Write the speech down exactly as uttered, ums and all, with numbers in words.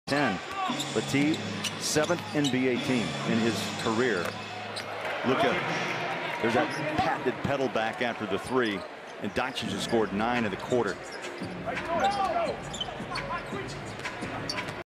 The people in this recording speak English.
ten. Latif, seventh N B A team in his career. Luka, there's that patented pedal back after the three, and Doncic has scored nine in the quarter.